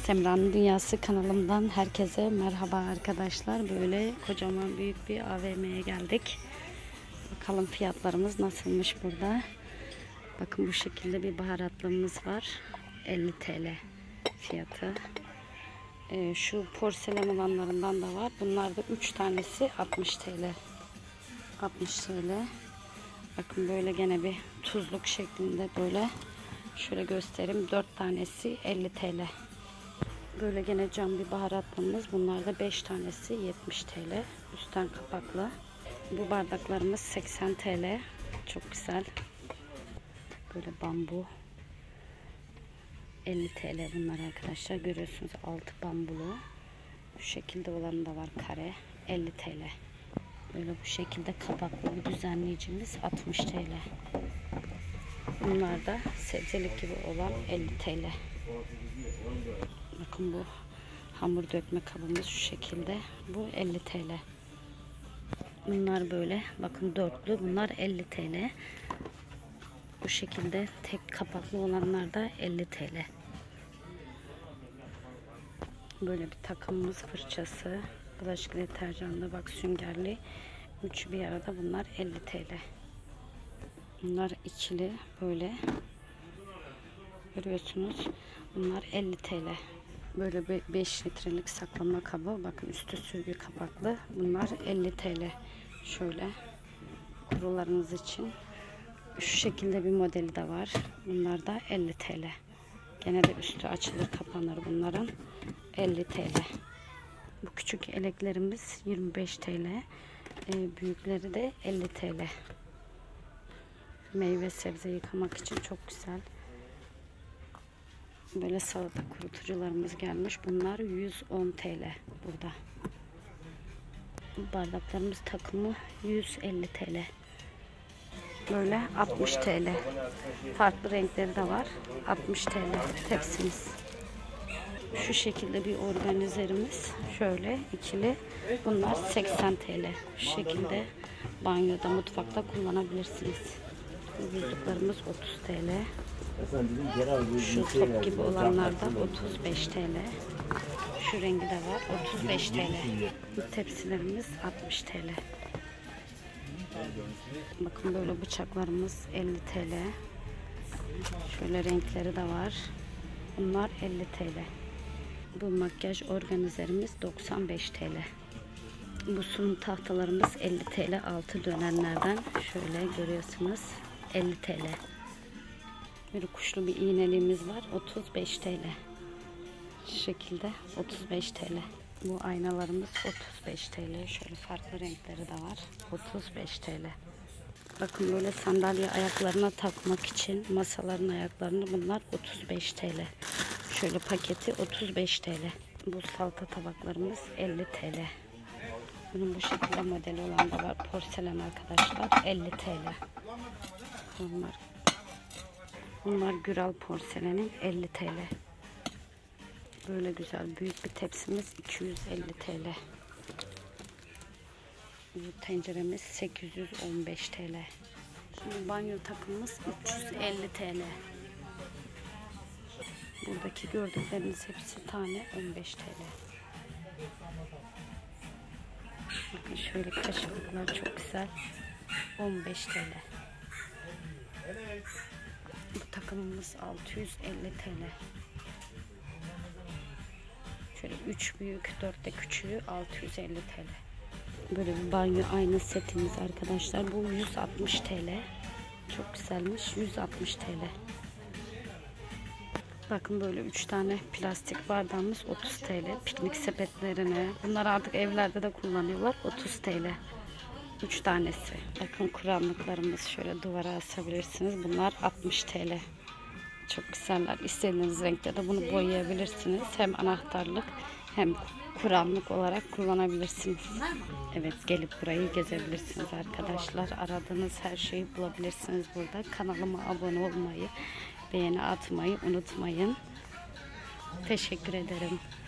Semra'nın Dünyası kanalımdan herkese merhaba arkadaşlar. Böyle kocaman büyük bir AVM'ye geldik. Bakalım fiyatlarımız nasılmış burada. Bakın bu şekilde bir baharatlığımız var. 50 TL fiyatı. Şu porselen olanlarından da var. Bunlar da 3 tanesi 60 TL. 60 TL. Bakın böyle gene bir tuzluk şeklinde böyle. Şöyle göstereyim. 4 tanesi 50 TL. Böyle gene cam bir baharatlığımız. Bunlar da 5 tanesi 70 TL. Üstten kapaklı. Bu bardaklarımız 80 TL. Çok güzel. Böyle bambu. 50 TL bunlar arkadaşlar. Görüyorsunuz altı bambulu. Bu şekilde olan da var kare. 50 TL. Böyle bu şekilde kapaklı bir düzenleyicimiz 60 TL. Bunlar da sebzelik gibi olan 50 TL. Bakın bu hamur dökme kabımız şu şekilde. Bu 50 TL. Bunlar böyle. Bakın dörtlü. Bunlar 50 TL. Bu şekilde tek kapaklı olanlar da 50 TL. Böyle bir takımımız fırçası. Bulaşık deterjanlı bak süngerli. Üçü bir arada bunlar 50 TL. Bunlar ikili böyle. Görüyorsunuz. Bunlar 50 TL. Böyle bir 5 litrelik saklama kabı. Bakın üstü sürgü kapaklı. Bunlar 50 TL. Şöyle kurularınız için. Şu şekilde bir modeli de var. Bunlar da 50 TL. Gene de üstü açılır kapanır bunların. 50 TL. Bu küçük eleklerimiz 25 TL. Büyükleri de 50 TL. Meyve sebze yıkamak için çok güzel. Böyle salata kurutucularımız gelmiş. Bunlar 110 TL burada. Bardaklarımız takımı 150 TL. Böyle 60 TL. Farklı renkleri de var. 60 TL tepsimiz. Şu şekilde bir organizerimiz. Şöyle ikili. Bunlar 80 TL. Şu şekilde banyoda, mutfakta kullanabilirsiniz. Yüzüklerimiz 30 TL. Şu top gibi olanlar da 35 TL. Şu rengi de var. 35 TL. Bu tepsilerimiz 60 TL. Bakın böyle bıçaklarımız 50 TL. Şöyle renkleri de var. Bunlar 50 TL. Bu makyaj organizerimiz 95 TL. Bu sunum tahtalarımız 50 TL. Altı dönenlerden şöyle görüyorsunuz. 50 TL. Bir kuşlu bir iğneliğimiz var. 35 TL. Şu şekilde 35 TL. Bu aynalarımız 35 TL. Şöyle farklı renkleri de var. 35 TL. Bakın böyle sandalye ayaklarına takmak için masaların ayaklarını bunlar 35 TL. Şöyle paketi 35 TL. Bu salata tabaklarımız 50 TL. Bunun bu şekilde modeli olan da var. Porselen arkadaşlar 50 TL. Bunlar Güral porselenin 50 TL. Böyle güzel büyük bir tepsimiz 250 TL. Bu tenceremiz 815 TL. Şimdi banyo takımımız 350 TL. Buradaki gördükleriniz hepsi tane 15 TL. Bakın şöyle kaşıklar çok güzel. 15 TL. Bu takımımız 650 TL. Şöyle 3 büyük 4 de küçüğü 650 TL. Böyle bir banyo ayna setimiz arkadaşlar. Bu 160 TL. Çok güzelmiş. 160 TL. Bakın böyle 3 tane plastik bardağımız 30 TL. Piknik sepetlerine. Bunlar artık evlerde de kullanıyorlar. 30 TL. 3 tanesi. Bakın kuranlıklarımız şöyle duvara asabilirsiniz. Bunlar 60 TL. Çok güzeller. İstediğiniz renkte de bunu boyayabilirsiniz. Hem anahtarlık hem kuranlık olarak kullanabilirsiniz. Evet, gelip burayı gezebilirsiniz arkadaşlar. Aradığınız her şeyi bulabilirsiniz burada. Kanalıma abone olmayı, beğeni atmayı unutmayın. Teşekkür ederim.